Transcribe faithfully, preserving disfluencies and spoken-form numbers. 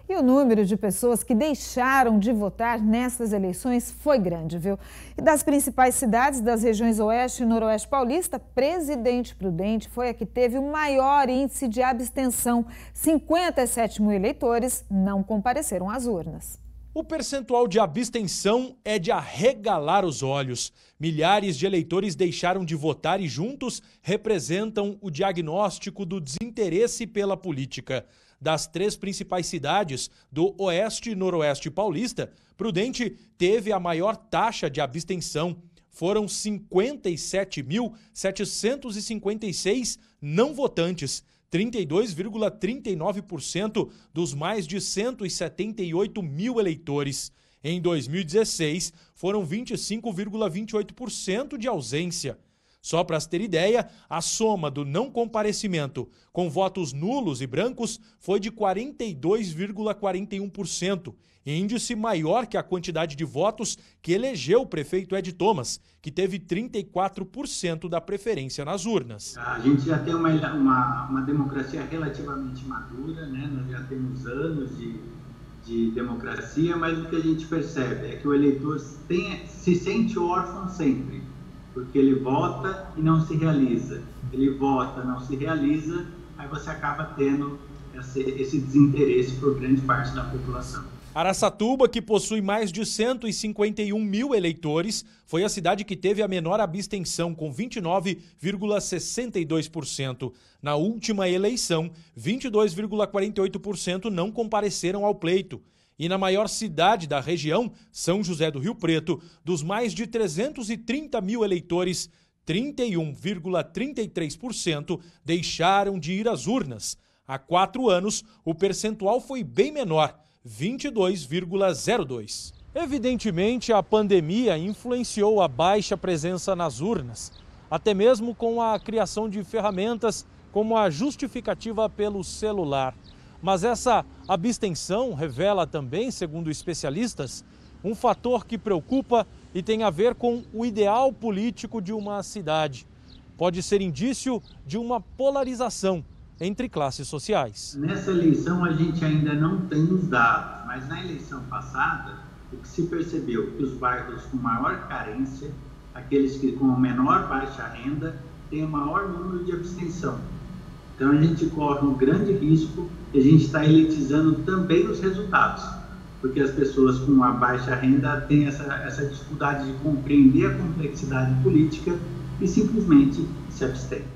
E o número de pessoas que deixaram de votar nessas eleições foi grande, viu? E das principais cidades das regiões Oeste e Noroeste Paulista, Presidente Prudente foi a que teve o maior índice de abstenção. cinquenta e sete mil eleitores não compareceram às urnas. O percentual de abstenção é de arregalar os olhos. Milhares de eleitores deixaram de votar e juntos representam o diagnóstico do desinteresse pela política. Das três principais cidades do Oeste e Noroeste Paulista, Prudente teve a maior taxa de abstenção. Foram cinquenta e sete mil setecentos e cinquenta e seis não votantes, trinta e dois vírgula trinta e nove por cento dos mais de cento e setenta e oito mil eleitores. Em dois mil e dezesseis, foram vinte e cinco vírgula vinte e oito por cento de ausência. Só para se ter ideia, a soma do não comparecimento com votos nulos e brancos foi de quarenta e dois vírgula quarenta e um por cento, índice maior que a quantidade de votos que elegeu o prefeito Ed Thomas, que teve trinta e quatro por cento da preferência nas urnas. A gente já tem uma, uma, uma democracia relativamente madura, né? Nós já temos anos de, de democracia, mas o que a gente percebe é que o eleitor tem, se sente órfão sempre, porque ele vota e não se realiza. Ele vota, não se realiza, aí você acaba tendo esse, esse desinteresse por grande parte da população. Araçatuba, que possui mais de cento e cinquenta e um mil eleitores, foi a cidade que teve a menor abstenção, com vinte e nove vírgula sessenta e dois por cento. Na última eleição, vinte e dois vírgula quarenta e oito por cento não compareceram ao pleito. E na maior cidade da região, São José do Rio Preto, dos mais de trezentos e trinta mil eleitores, trinta e um vírgula trinta e três por cento deixaram de ir às urnas. Há quatro anos, o percentual foi bem menor, vinte e dois vírgula zero dois por cento. Evidentemente, a pandemia influenciou a baixa presença nas urnas, até mesmo com a criação de ferramentas como a justificativa pelo celular. Mas essa abstenção revela também, segundo especialistas, um fator que preocupa e tem a ver com o ideal político de uma cidade. Pode ser indício de uma polarização entre classes sociais. Nessa eleição a gente ainda não tem os dados, mas na eleição passada o que se percebeu que os bairros com maior carência, aqueles que com a menor baixa renda, têm o maior número de abstenção. Então a gente corre um grande risco e a gente está elitizando também os resultados, porque as pessoas com a baixa renda têm essa, essa dificuldade de compreender a complexidade política e simplesmente se abstêm.